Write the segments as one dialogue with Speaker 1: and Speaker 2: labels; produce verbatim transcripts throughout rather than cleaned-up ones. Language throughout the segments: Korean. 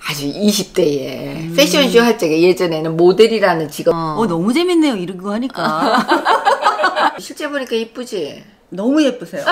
Speaker 1: 아주 이십 대에 음. 패션쇼 할 적에 예전에는 모델이라는 직업.
Speaker 2: 어, 어 너무 재밌네요. 이런 거 하니까.
Speaker 1: 실제 보니까 이쁘지?
Speaker 2: 너무 예쁘세요.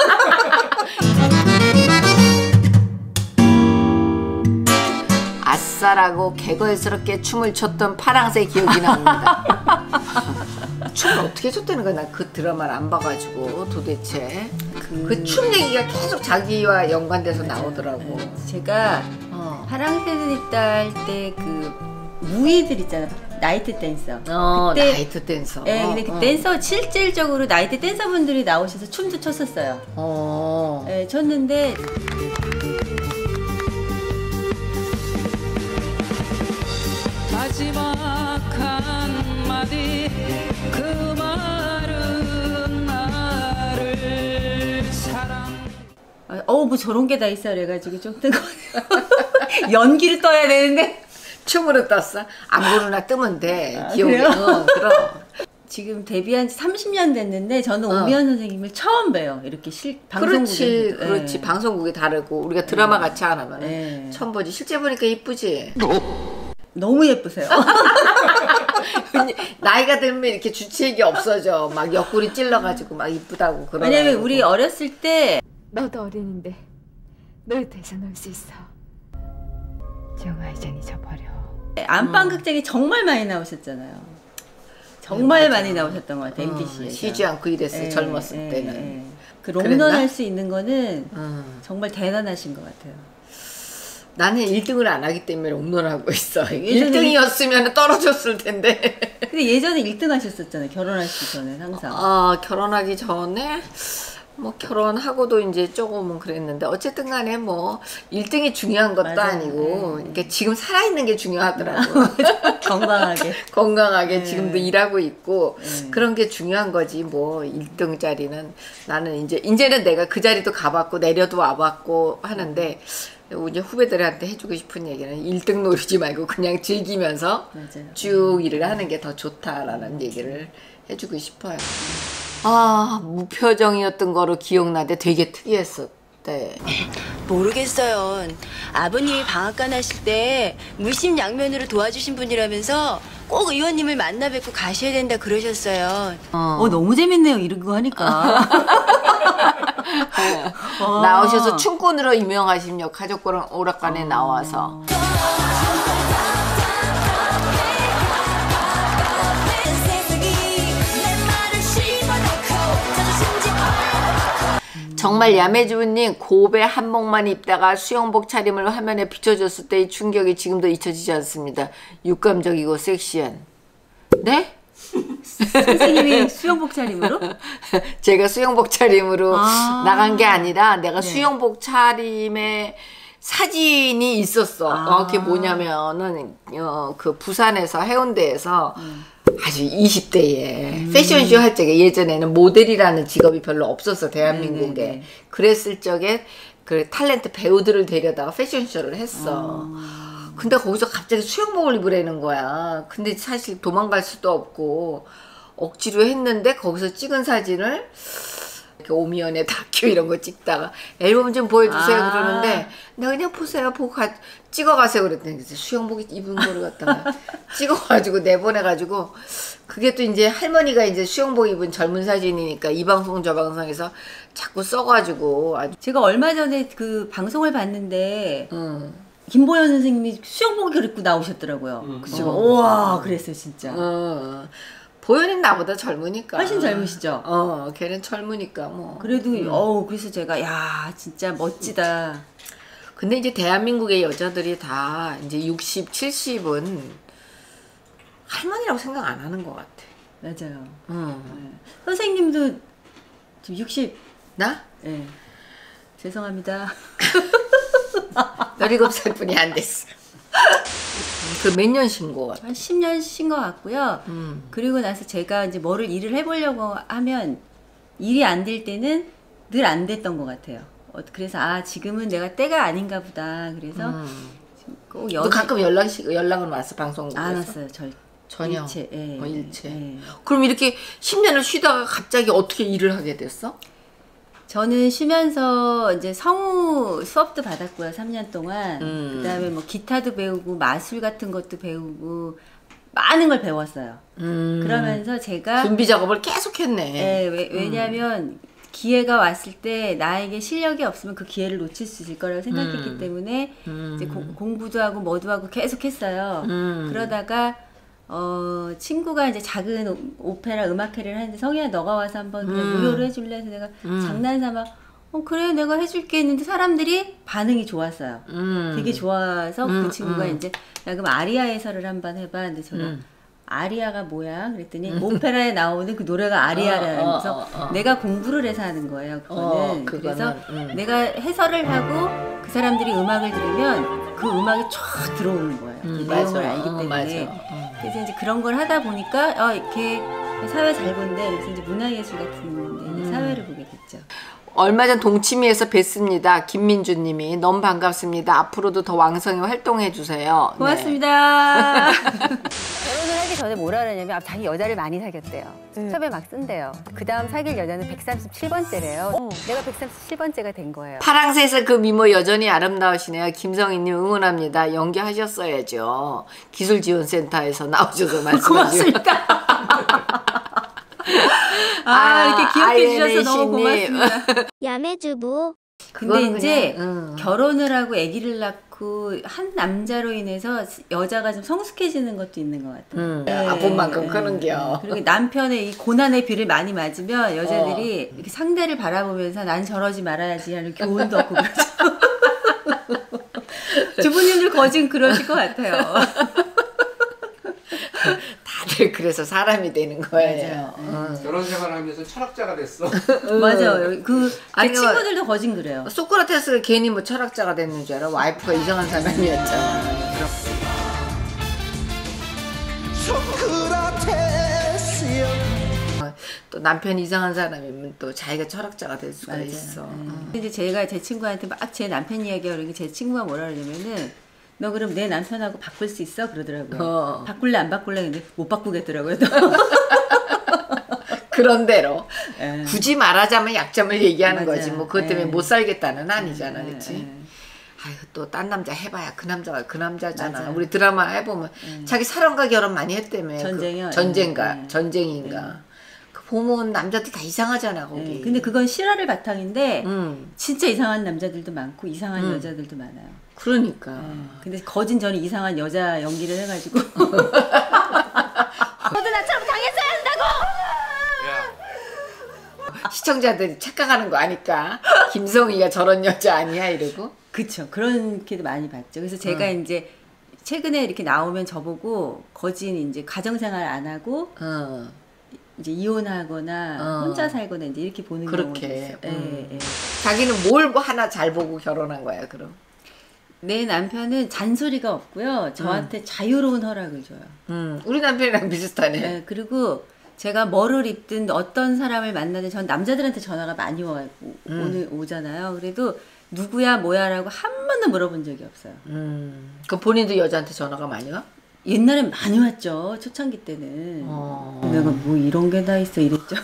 Speaker 1: 아싸라고 개걸스럽게 춤을 췄던 파랑새 기억이 납니다. 춤을 어떻게 췄다는 거야? 나 그 드라마를 안 봐가지고 도대체 그 춤 그 얘기가 계속 자기와 연관돼서 나오더라고.
Speaker 2: 제가 어. 파랑새는 있다 할 때 그 무희들 있잖아. 나이트 댄서.
Speaker 1: 어, 그때, 나이트 댄서.
Speaker 2: 예, 근데 그 어. 댄서 실질적으로 나이트 댄서분들이 나오셔서 춤도 췄었어요.
Speaker 1: 어.
Speaker 2: 예, 췄는데.
Speaker 3: 마지막 한마디 그 말은 나를 사랑.
Speaker 2: 어우 뭐 저런 게 다 있어 그래가지고 좀 뜨거. 연기를 떠야 되는데.
Speaker 1: 춤으로 떴어? 아무거나 뜨면 돼.
Speaker 2: 아,
Speaker 1: 기억이. 어, 그럼.
Speaker 2: 지금 데뷔한 지 삼십 년 됐는데 저는 어. 오미연 선생님을 처음 봬요. 이렇게 실 방송국에.
Speaker 1: 그렇지, 그렇지. 네. 방송국이 다르고 우리가 드라마 네. 같이 안 하면 네. 처음 보지. 실제 보니까 이쁘지?
Speaker 2: 너무 예쁘세요.
Speaker 1: 나이가 들면 이렇게 주치의게 없어져. 막 옆구리 찔러가지고 막 이쁘다고 그러고.
Speaker 2: 왜냐면 우리 어렸을 때
Speaker 4: 너도 어린인데 널 대서 넣을 수 있어. 정아 이젠 잊어버려.
Speaker 2: 안방 극장에 음. 정말 많이 나오셨잖아요. 정말 네, 많이 나오셨던 것 같아요.
Speaker 1: 어,
Speaker 2: 엠비씨에서.
Speaker 1: 쉬지 않고 일했어요. 에, 젊었을
Speaker 2: 에,
Speaker 1: 때는.
Speaker 2: 에. 그 롱런 할 수 있는 거는 음. 정말 대단하신 것 같아요.
Speaker 1: 나는 일 등을 안 하기 때문에 롱런하고 있어. 일 등이었으면 떨어졌을 텐데.
Speaker 2: 근데 예전에 일 등 하셨었잖아요. 결혼하시기 전에 항상.
Speaker 1: 아, 결혼하기 전에 뭐 결혼하고도 이제 조금은 그랬는데 어쨌든 간에 뭐 일 등이 중요한 것도 맞아요. 아니고 네. 그러니까 지금 살아있는 게 중요하더라고.
Speaker 2: 건강하게.
Speaker 1: 건강하게
Speaker 2: 네.
Speaker 1: 지금도 일하고 있고
Speaker 2: 네.
Speaker 1: 그런 게 중요한 거지. 뭐 일 등 자리는 나는 이제 이제는 내가 그 자리도 가봤고 내려도 와봤고 하는데 이제 후배들한테 해주고 싶은 얘기는 일 등 노리지 말고 그냥 즐기면서 맞아요. 쭉 일을 하는 게 더 좋다라는 얘기를 해주고 싶어요. 아, 무표정이었던 거로 기억나는데 되게 특이했었대.
Speaker 5: 모르겠어요. 아버님이 방앗간 하실 때 물심양면으로 도와주신 분이라면서 꼭 의원님을 만나 뵙고 가셔야 된다 그러셨어요.
Speaker 2: 어, 어 너무 재밌네요. 이런 거 하니까.
Speaker 1: 나오셔서 춤꾼으로 유명하심요. 가족과 오락관에 나와서. 정말 야매주부님 고베 한복만 입다가 수영복 차림을 화면에 비춰줬을 때의 충격이 지금도 잊혀지지 않습니다. 육감적이고 섹시한. 네?
Speaker 2: 선생님이 수영복 차림으로?
Speaker 1: 제가 수영복 차림으로 아 나간 게 아니라 내가 네. 수영복 차림에 사진이 있었어. 아 어, 그게 뭐냐면은 어, 그 부산에서 해운대에서 음. 아주 이십 대에 음. 패션쇼 할 적에 예전에는 모델이라는 직업이 별로 없었어 대한민국에. 네네네. 그랬을 적에 그 탤런트 배우들을 데려다가 패션쇼를 했어. 아. 근데 거기서 갑자기 수영복을 입으라는 거야. 근데 사실 도망갈 수도 없고 억지로 했는데 거기서 찍은 사진을 이렇게 오미연의 다큐 이런 거 찍다가 앨범 좀 보여주세요 아. 그러는데 내가 그냥 보세요 보고 가, 찍어가세요 그랬더니 수영복 입은 거를 갖다가 찍어가지고 내보내가지고 그게 또 이제 할머니가 이제 수영복 입은 젊은 사진이니까 이 방송 저 방송에서 자꾸 써가지고 아주
Speaker 2: 제가 얼마 전에 그 방송을 봤는데 음. 김보연 선생님이 수영복을 입고 나오셨더라고요. 음. 그래서 어. 우와 그랬어요 진짜.
Speaker 1: 어. 보현이 나보다 젊으니까.
Speaker 2: 훨씬 젊으시죠?
Speaker 1: 어, 걔는 젊으니까 뭐.
Speaker 2: 그래도, 음. 어우, 그래서 제가, 야, 진짜 멋지다.
Speaker 1: 근데 이제 대한민국의 여자들이 다 이제 육십, 칠십은 할머니라고 생각 안 하는 것 같아.
Speaker 2: 맞아요.
Speaker 1: 음.
Speaker 2: 네. 선생님도 지금 육십.
Speaker 1: 나?
Speaker 2: 네. 죄송합니다.
Speaker 1: 열일곱 살뿐이 안 됐어. 그 몇 년 쉰 거 같아?
Speaker 2: 한 십 년 쉰 거 같고요.
Speaker 1: 음.
Speaker 2: 그리고 나서 제가 이제 뭐를 일을 해보려고 하면 일이 안 될 때는 늘 안 됐던 것 같아요. 그래서 아 지금은 내가 때가 아닌가 보다. 그래서
Speaker 1: 음.
Speaker 2: 꼭
Speaker 1: 너 가끔 연락 연락은 왔어 방송국에서?
Speaker 2: 안 왔어요. 절
Speaker 1: 전혀.
Speaker 2: 일체. 예,
Speaker 1: 어, 일체.
Speaker 2: 예.
Speaker 1: 그럼 이렇게 십 년을 쉬다가 갑자기 어떻게 일을 하게 됐어?
Speaker 2: 저는 쉬면서 이제 성우 수업도 받았고요. 삼 년 동안.
Speaker 1: 음.
Speaker 2: 그다음에 뭐 기타도 배우고 마술 같은 것도 배우고 많은 걸 배웠어요.
Speaker 1: 음.
Speaker 2: 그러면서 제가
Speaker 1: 준비 작업을 계속 했네.
Speaker 2: 네, 왜, 왜냐하면 음. 기회가 왔을 때 나에게 실력이 없으면 그 기회를 놓칠 수 있을 거라고 생각했기
Speaker 1: 음.
Speaker 2: 때문에
Speaker 1: 음.
Speaker 2: 이제 고, 공부도 하고 뭐도 하고 계속 했어요.
Speaker 1: 음.
Speaker 2: 그러다가 어, 친구가 이제 작은 오, 오페라 음악회를 하는데 성희야 너가 와서 한번 그냥
Speaker 1: 음.
Speaker 2: 무료로 해줄래? 해서 내가
Speaker 1: 음.
Speaker 2: 장난삼아 어 그래 내가 해줄게 했는데 사람들이 반응이 좋았어요.
Speaker 1: 음.
Speaker 2: 되게 좋아서
Speaker 1: 음,
Speaker 2: 그 친구가
Speaker 1: 음.
Speaker 2: 이제 야 그럼 아리아 해설을 한번 해봐. 근데 제가
Speaker 1: 음.
Speaker 2: 아리아가 뭐야? 그랬더니 오페라에 나오는 그 노래가 아리아라면서
Speaker 1: 어, 어, 어, 어.
Speaker 2: 내가 공부를 해서 하는 거예요. 그거는.
Speaker 1: 어, 그거는,
Speaker 2: 그래서
Speaker 1: 음.
Speaker 2: 내가 해설을 하고 그 사람들이 음악을 들으면 그 음악이 쫙 들어오는 거예요.
Speaker 1: 음,
Speaker 2: 그 내용을
Speaker 1: 맞아.
Speaker 2: 알기
Speaker 1: 어,
Speaker 2: 때문에.
Speaker 1: 맞아. 어.
Speaker 2: 그래서 이제 그런 걸 하다 보니까 어, 이렇게 사회 잘 본데 그래서 이제 문화예술 같은 데
Speaker 1: 음.
Speaker 2: 사회를 보게 됐죠.
Speaker 1: 얼마 전 동치미에서 뵀습니다. 김민주 님이 너무 반갑습니다. 앞으로도 더 왕성히 활동해 주세요.
Speaker 2: 고맙습니다.
Speaker 6: 결혼을 하기 전에 뭐라 그러냐면 아, 자기 여자를 많이 사귀었대요. 첩에 막 쓴대요. 그 다음 사귈 여자는 백삼십칠 번째래요. 내가 백삼십칠 번째가 된 거예요.
Speaker 1: 파랑새에서 그 미모 여전히 아름다우시네요. 김성희님 응원합니다. 연기하셨어야죠. 기술지원센터에서 나오셔서 말씀하시고.
Speaker 2: 고맙습니다. 아, 이렇게 귀엽게 해주셔서 너무 고맙습니다.
Speaker 7: 야매주부.
Speaker 2: 근데 이제
Speaker 1: 그냥, 음.
Speaker 2: 결혼을 하고 아기를 낳고 한 남자로 인해서 여자가 좀 성숙해지는 것도 있는 것 같아요.
Speaker 1: 음,
Speaker 2: 네,
Speaker 1: 아픈 만큼
Speaker 2: 네,
Speaker 1: 크는겨.
Speaker 2: 그리고 남편의 이 고난의 비를 많이 맞으면 여자들이 어. 이렇게 상대를 바라보면서 난 저러지 말아야지 하는 교훈도 얻고 그러죠. 주부님들 거진 그러실 것 같아요.
Speaker 1: 다들 그래서 사람이 되는 거예요.
Speaker 2: 맞아요.
Speaker 8: 결혼 생활하면서 철학자가 됐어.
Speaker 2: 맞아요. 그 제
Speaker 1: 아니,
Speaker 2: 친구들도 거진 그래요.
Speaker 1: 소크라테스가 괜히 뭐 철학자가 됐는 줄 알아? 와이프가 이상한 사람이었잖아. 또 남편이 이상한 사람이면 또 자기가 철학자가 될 수가
Speaker 2: 맞아요.
Speaker 1: 있어.
Speaker 2: 네. 이제 제가 제 친구한테 막 제 남편 이야기하는 게 제 친구가 뭐라 그러냐면은 너 그럼 내 남편하고 바꿀 수 있어? 그러더라고요. 어. 바꿀래 안 바꿀래 근데 못 바꾸겠더라고요.
Speaker 1: 그런 대로
Speaker 2: 에.
Speaker 1: 굳이 말하자면 약점을 얘기하는
Speaker 2: 맞아요.
Speaker 1: 거지. 뭐 그것 때문에
Speaker 2: 에.
Speaker 1: 못 살겠다는 아니잖아,
Speaker 2: 에.
Speaker 1: 그렇지?
Speaker 2: 에.
Speaker 1: 아유 또 딴 남자 해봐야 그 남자가 그 남자잖아.
Speaker 2: 맞아요.
Speaker 1: 우리 드라마 해보면
Speaker 2: 음.
Speaker 1: 자기 사람과 결혼 많이 했다며.
Speaker 2: 전쟁이요?
Speaker 1: 그 전쟁가
Speaker 2: 네.
Speaker 1: 전쟁인가.
Speaker 2: 네.
Speaker 1: 그 보면 남자들 다 이상하잖아 거기.
Speaker 2: 네. 근데 그건 실화를 바탕인데
Speaker 1: 음.
Speaker 2: 진짜 이상한 남자들도 많고 이상한
Speaker 1: 음.
Speaker 2: 여자들도 많아요.
Speaker 1: 그러니까.
Speaker 2: 네. 근데 거진 저는 이상한 여자 연기를 해가지고
Speaker 6: 너도 나처럼 당했어야 한다고!
Speaker 1: 시청자들이 착각하는 거 아니까 김성희가 저런 여자 아니야 이러고.
Speaker 2: 그쵸. 그렇게도 많이 봤죠. 그래서 제가
Speaker 1: 음.
Speaker 2: 이제 최근에 이렇게 나오면 저보고 거진 이제 가정생활 안 하고
Speaker 1: 어.
Speaker 2: 이제 이혼하거나
Speaker 1: 어.
Speaker 2: 혼자 살거나 이제 이렇게 보는 경우도
Speaker 1: 그렇게.
Speaker 2: 있어요.
Speaker 1: 음.
Speaker 2: 예, 예.
Speaker 1: 자기는 뭘 뭐 하나 잘 보고 결혼한 거야 그럼?
Speaker 2: 내 남편은 잔소리가 없고요. 저한테
Speaker 1: 음.
Speaker 2: 자유로운 허락을 줘요.
Speaker 1: 음. 우리 남편이랑 비슷하네.
Speaker 2: 예, 그리고 제가 뭐를 입든 어떤 사람을 만나든 전 남자들한테 전화가 많이 와,
Speaker 1: 음.
Speaker 2: 오늘 오잖아요. 그래도 누구야 뭐야라고 한 번도 물어본 적이 없어요.
Speaker 1: 음. 그 본인도 여자한테 전화가 많이 와?
Speaker 2: 옛날엔 많이 왔죠. 초창기 때는.
Speaker 1: 어.
Speaker 2: 내가 뭐 이런 게 다 있어 이랬죠.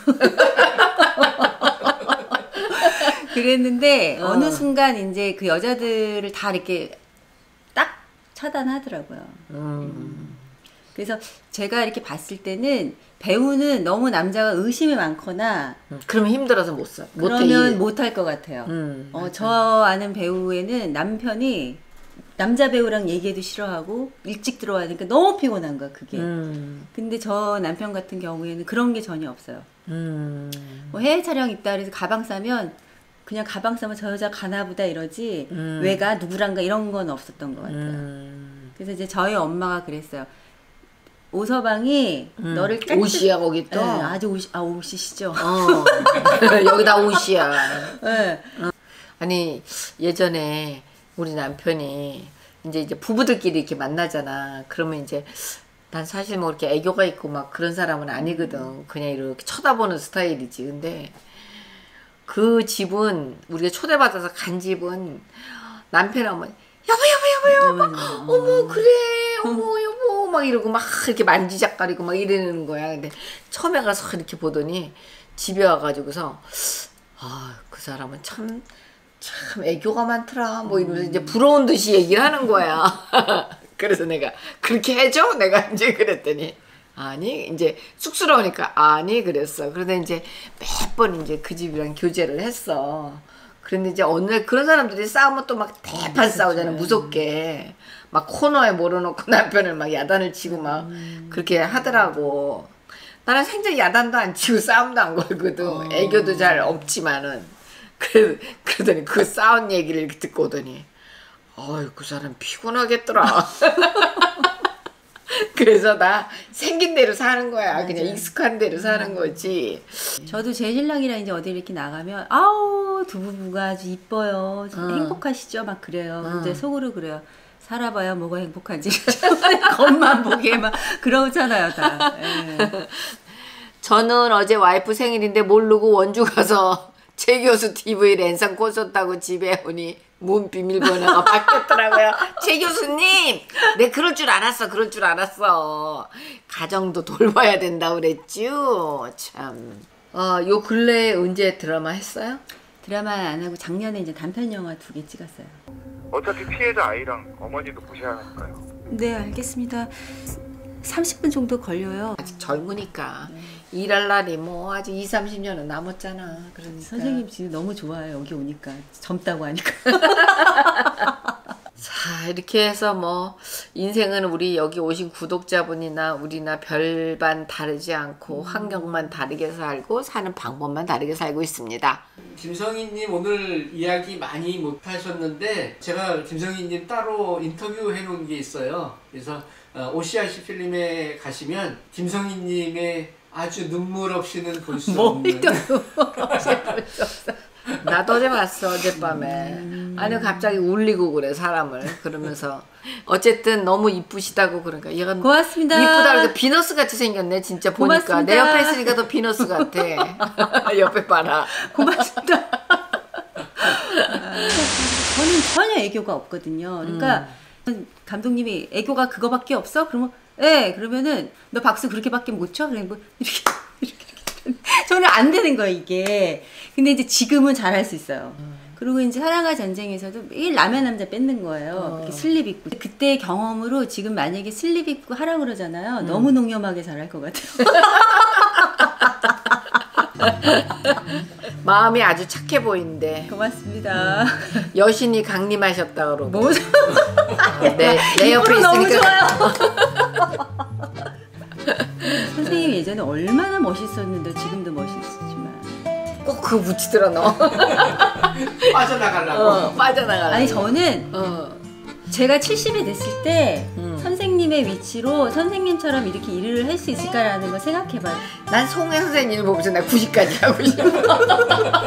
Speaker 2: 그랬는데
Speaker 1: 어.
Speaker 2: 어느 순간 이제 그 여자들을 다 이렇게 딱 차단하더라고요.
Speaker 1: 음.
Speaker 2: 그래서 제가 이렇게 봤을 때는 배우는 너무 남자가 의심이 많거나
Speaker 1: 음. 그러면 힘들어서 못 사. 못
Speaker 2: 그러면
Speaker 1: 해.
Speaker 2: 못할 것 같아요.
Speaker 1: 음.
Speaker 2: 어, 저 아는 배우에는 남편이 남자 배우랑 얘기해도 싫어하고 일찍 들어와니까 너무 피곤한 거야 그게.
Speaker 1: 음.
Speaker 2: 근데 저 남편 같은 경우에는 그런 게 전혀 없어요.
Speaker 1: 음.
Speaker 2: 뭐 해외 촬영 있다 그래서 가방 싸면 그냥 가방 싸면 저 여자 가나보다 이러지
Speaker 1: 음.
Speaker 2: 왜가 누구랑가 이런 건 없었던 것 같아요.
Speaker 1: 음.
Speaker 2: 그래서 이제 저희 엄마가 그랬어요. 오서방이
Speaker 1: 음.
Speaker 2: 너를 깨끗...
Speaker 1: 옷이야 거기 또.
Speaker 2: 네, 아주 옷이 아 옷이시죠.
Speaker 1: 어. 여기 다 옷이야.
Speaker 2: 네.
Speaker 1: 아니 예전에 우리 남편이 이제 이제 부부들끼리 이렇게 만나잖아. 그러면 이제 난 사실 뭐 이렇게 애교가 있고 막 그런 사람은 아니거든. 그냥 이렇게 쳐다보는 스타일이지. 근데 그 집은 우리가 초대받아서 간 집은 남편 어머니 여보 여보 여보 여보 막 어머 그래 어머 여보 막 이러고 막 이렇게 만지작거리고 막 이러는 거야. 근데 처음에 가서 이렇게 보더니 집에 와가지고서 아, 그 사람은 참, 참 애교가 많더라. 뭐 이러면서 이제 부러운 듯이 얘기를 하는 거야. 그래서 내가 그렇게 해줘? 내가 이제 그랬더니 아니 이제 쑥스러우니까 아니 그랬어. 그러다 이제 몇 번 이제 그 집이랑 교제를 했어. 그런데 이제 어느 날 그런 사람들이 싸우면 또 막 대판 싸우잖아. 무섭게 막 코너에 몰아놓고 남편을 막 야단을 치고 막 음. 그렇게 하더라고. 나는 생전 야단도 안 치고 싸움도 안 걸거든. 어. 애교도 잘 없지만은. 그래, 그러더니 그 싸운 얘기를 이렇게 듣고 오더니 어이 그 사람 피곤하겠더라. 그래서 나 생긴 대로 사는 거야. 맞아. 그냥 익숙한 대로 사는 거지.
Speaker 2: 저도 제 신랑이랑 이제 어디 이렇게 나가면 아우 두 부부가 아주 이뻐요. 어. 행복하시죠? 막 그래요. 어. 근데 속으로 그래요. 살아봐야 뭐가 행복하지. 겉만 보기에 막 그러잖아요 다. 예.
Speaker 1: 저는 어제 와이프 생일인데 모르고 원주 가서 최 교수 티비 랜선 꽂았다고 집에 오니 문 비밀번호가 바뀌었더라고요. 최 교수님, 내 그럴 줄 알았어, 그럴 줄 알았어. 가정도 돌봐야 된다고 그랬죠. 참. 어, 요 근래에 언제 드라마 했어요?
Speaker 2: 드라마 안 하고 작년에 이제 단편 영화 두 개 찍었어요.
Speaker 7: 어차피 피해자 아이랑 어머니도 보셔야 하니까요.
Speaker 2: 네, 알겠습니다. 삼십 분 정도 걸려요.
Speaker 1: 아직 젊으니까. 네. 일할 날이 뭐 아직 이삼십 년은 남았잖아. 그러니까.
Speaker 2: 선생님 지금 너무 좋아요. 여기 오니까. 젊다고 하니까.
Speaker 1: 자, 이렇게 해서 뭐 인생은 우리 여기 오신 구독자분이나 우리나 별반 다르지 않고 음. 환경만 다르게 살고 사는 방법만 다르게 살고 있습니다.
Speaker 8: 김성희님 오늘 이야기 많이 못 하셨는데 제가 김성희님 따로 인터뷰 해놓은 게 있어요. 그래서 오씨아이씨 필름에 가시면 김성희님의 아주 눈물 없이는 볼 수 없는
Speaker 1: 나도 어제 봤어 어젯밤에. 음. 아니 갑자기 울리고 그래 사람을. 그러면서 어쨌든 너무 이쁘시다고 그러니까 얘가
Speaker 2: 고맙습니다.
Speaker 1: 이쁘다 그러니까 비너스 같이 생겼네 진짜 보니까. 고맙습니다. 내 옆에 있으니까 더 비너스 같아. 옆에 봐라.
Speaker 2: 고맙습니다. 아, 저는 전혀 애교가 없거든요. 그러니까 음. 감독님이 애교가 그거밖에 없어? 그러면 예, 그러면은 너 박수 그렇게밖에 못 쳐? 그래 뭐 이렇게 이렇게, 이렇게. 저는 안 되는 거예요 이게. 근데 이제 지금은 잘할 수 있어요. 음. 그리고 이제 사랑과 전쟁에서도 매일 남의 남자 뺏는 거예요.
Speaker 1: 어.
Speaker 2: 이렇게 슬립 입고. 그때 경험으로 지금 만약에 슬립 입고 하라고 그러잖아요. 음. 너무 농염하게 잘할 것 같아요.
Speaker 1: 마음이 아주 착해 보이는데.
Speaker 2: 고맙습니다.
Speaker 1: 음. 여신이 강림하셨다 그러고.
Speaker 2: 뭐?
Speaker 1: 내, 내 옆에 있으니까.
Speaker 2: 너무 좋아요. 선생님 예전에 얼마나 멋있었는데 지금도 멋있지만
Speaker 1: 꼭 그거 붙이더라 너.
Speaker 8: 빠져나가려고.
Speaker 1: 어, 빠져나가려고.
Speaker 2: 아니 저는
Speaker 1: 어.
Speaker 2: 제가 칠십이 됐을 때
Speaker 1: 음.
Speaker 2: 선생님의 위치로 선생님처럼 이렇게 일을 할 수 있을까라는 걸 생각해봐요.
Speaker 1: 난 송혜 선생님을 보면서 나 구십까지 하고 싶어.